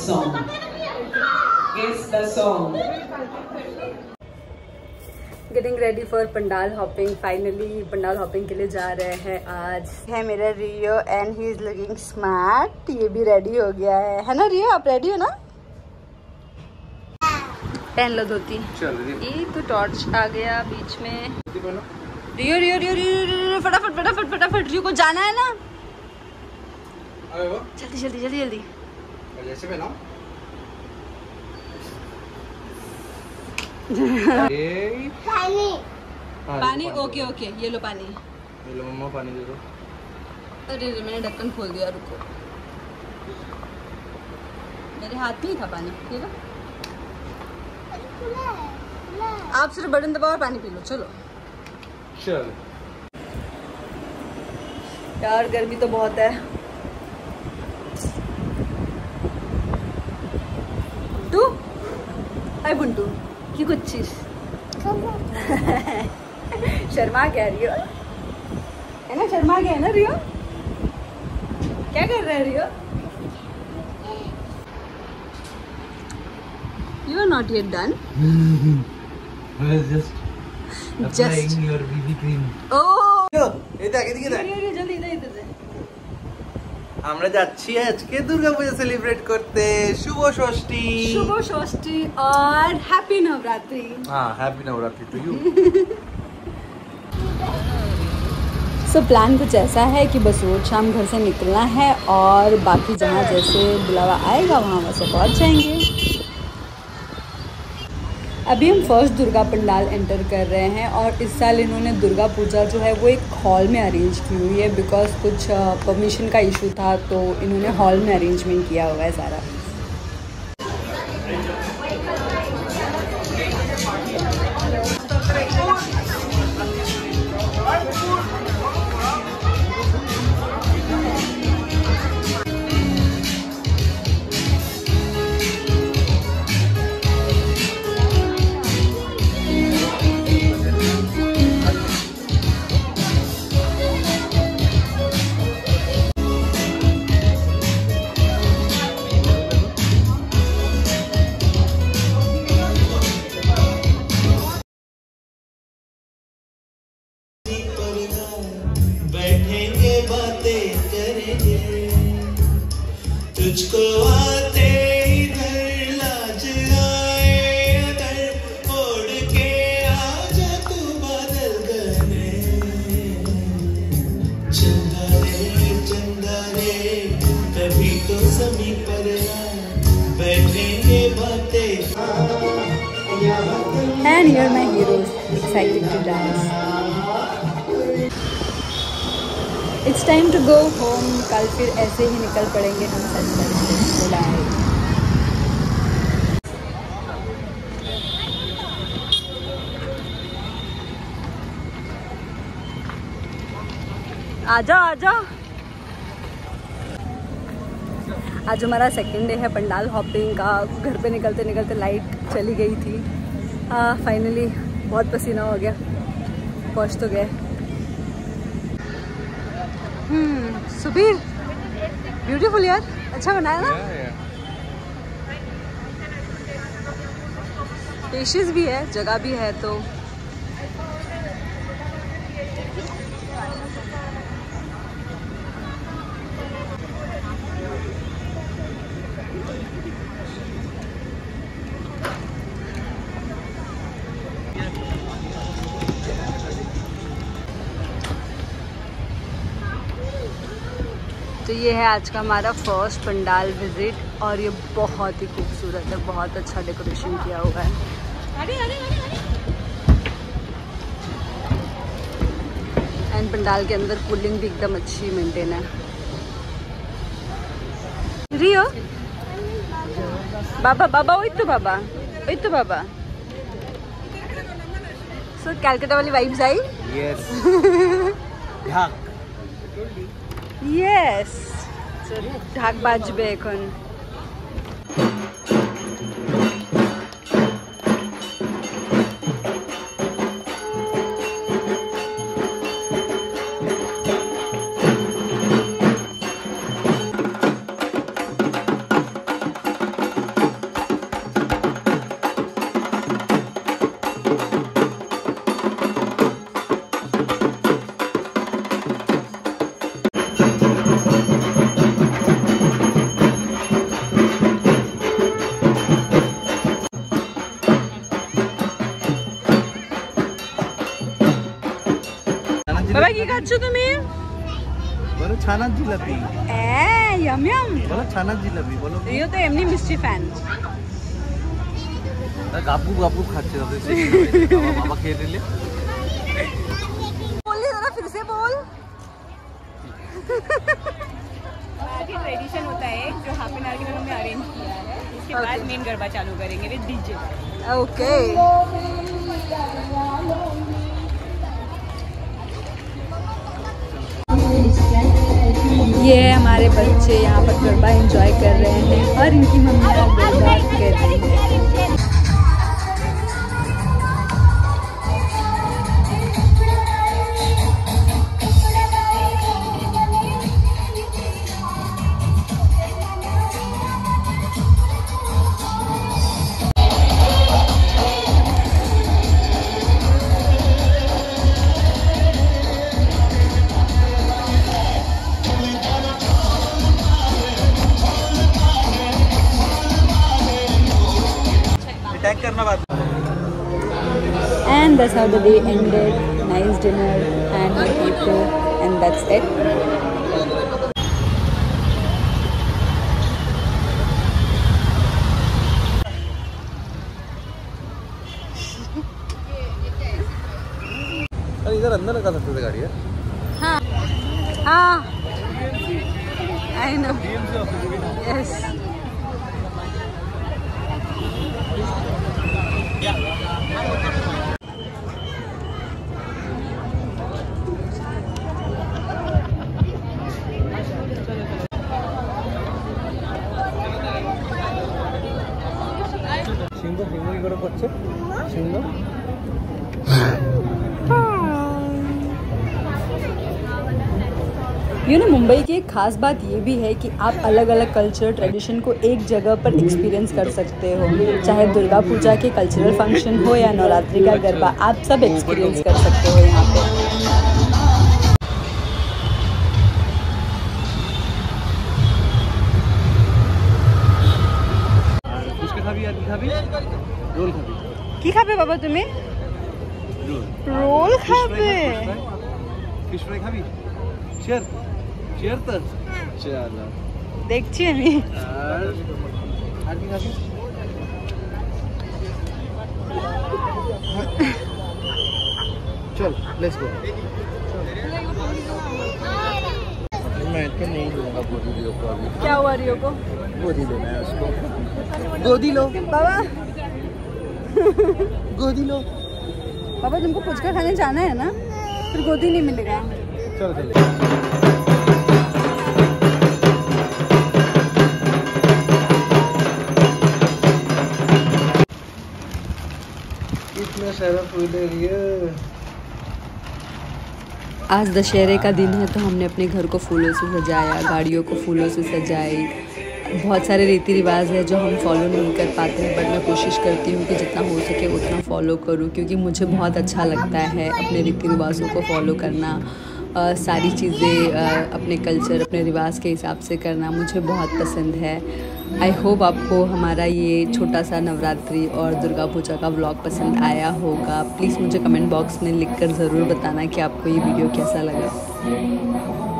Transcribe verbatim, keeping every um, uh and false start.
song. Guess the song. Getting ready for pandal hopping. Finally pandal hopping के लिए जा रहे हैं आज. है मेरा Rio and he is looking smart. ये भी रेडी हो गया है है ना रियो? आप रेडी हो ना? पहन लो धोती. ये तो टॉर्च आ गया बीच में. रियो रियो रियो रियो फटाफट फटाफट फटाफट. रियो को जाना है ना. जल्दी जल्दी जल्दी जल्दी. जैसे पहनाओ. पानी पानी. ओके ओके ये लो पानी. ये लो मम्मा पानी दे दो. अरे मैंने ढक्कन खोल दिया. रुको मेरे हाथ में ही था पानी. ये लो. आप सिर्फ बटन दबाओ और पानी पी लो. चलो चल. यार गर्मी तो बहुत है. तू हाय बुंटू की कुछ चीज शर्मा क्या रियो है ना? शर्मा क्या है ना रियो? क्या कर रहा है रियो? You are not yet done. I was just applying Just. your B B cream. Oh. ये तो आगे दिखे था. जल्दी इधर इधर से. আমরা যাচ্ছি আজকে দুর্গাপূজা সেলিব্রেট করতে. শুভ ষষ্ঠী. शुभ षष्ठी और हैप्पी नवरात्रि. हाँ happy Navratri to you. So plan कुछ ऐसा है कि बस रोज शाम घर से निकलना है और बाकी जहाँ जैसे बुलावा आएगा वहाँ वैसे पहुँच जाएंगे. अभी हम फर्स्ट दुर्गा पंडाल एंटर कर रहे हैं और इस साल इन्होंने दुर्गा पूजा जो है वो एक हॉल में अरेंज की हुई है. बिकॉज कुछ परमिशन का इशू था तो इन्होंने हॉल में अरेंजमेंट किया हुआ है सारा. तुझको आते इधर लाज आए अगर ओढ़ के आजा तू बादल गने. चंदा रे चंदा रे कभी तो समी पर बैठेंगे बातें. And here my heroes excited to dance. It's time to go home. कल फिर ऐसे ही निकल पड़ेंगे हम सच सच. बाय. आ जाओ आ जाओ. आज हमारा सेकेंड डे है पंडाल हॉपिंग का. घर पे निकलते निकलते लाइट चली गई थी. फाइनली बहुत पसीना हो गया. पहुँच तो गए. हम्म सुबीर ब्यूटीफुल यार. अच्छा बनाया ना. पेशेंस भी है जगह भी है तो. तो ये है आज का हमारा फर्स्ट पंडाल विजिट और ये बहुत ही खूबसूरत है. बहुत अच्छा डेकोरेशन किया हुआ है. एंड पंडाल के अंदर कूलिंग भी एकदम अच्छी मेंटेन है. रियो बाबा बाबा वही तो बाबा वही तो बाबा. सो कैलकाटा वाली वाइब्स आई. यस. Yes. So ঢাক বাজবে এখন. খাচ্ছ তুমি? বলো ছানার জিলাপি। এ ইয়াম ইয়াম। বলো ছানার জিলাপি বলো। রিও তো এমনি মিষ্টি ফ্যান। গাপু গাপু খাচ্ছে তবে বাবা খেয়ে নিলে। बोलिए जरा फिर से बोल। ट्रेडिशन होता है जो हाफ एन आवर के लिए हमने अरेंज किया है, इसके बाद मेन गरबा चालू करेंगे विद डीजे। ओके। ये है हमारे बच्चे यहाँ पर गरबा एंजॉय कर रहे हैं और इनकी मम्मियाँ गरबा कर रही हैं। And that's how the day ended. Nice dinner and with people, and that's it. अरे इधर अंदर लगा सकते थे गाड़ी है। हाँ हाँ I know. Yes. সিংহ সিংহ কি করে করছে সিংহ? यू नो मुंबई की एक ख़ास बात ये भी है कि आप अलग अलग कल्चर ट्रेडिशन को एक जगह पर एक्सपीरियंस कर सकते हो। चाहे दुर्गा पूजा के कल्चरल फंक्शन हो या नवरात्रि का गरबा, आप सब एक्सपीरियंस कर सकते हो यहाँ पे। रोल खाबी কি খাবে বাবা তুমি? রোল খাবে? ফিশ ফ্রাই খাবি? শেয়ার শেয়ার তো চলো দেখছি আমি। আর আর কি খাবি? चल लेट्स गो। मैं तो नहीं दूंगा गोदी लो को अभी। क्या हुआ रियो को? गोदी लेना है उसको। गोदी लो बाबा। गोदी लो। बाबा तुमको पुचका खाने जाना है ना, फिर गोदी नहीं मिलेगा। चल चल। कितना सारा फूल है ये। आज दशहरे का दिन है तो हमने अपने घर को फूलों से सजाया, गाड़ियों को फूलों से सजाई। बहुत सारे रीति रिवाज है जो हम फॉलो नहीं कर पाते हैं, बट मैं कोशिश करती हूँ कि जितना हो सके उतना फॉलो करूँ, क्योंकि मुझे बहुत अच्छा लगता है अपने रीति रिवाजों को फॉलो करना। आ, सारी चीज़ें अपने कल्चर अपने रिवाज के हिसाब से करना मुझे बहुत पसंद है। आई होप आपको हमारा ये छोटा सा नवरात्रि और दुर्गा पूजा का व्लॉग पसंद आया होगा। प्लीज़ मुझे कमेंट बॉक्स में लिखकर ज़रूर बताना कि आपको ये वीडियो कैसा लगा।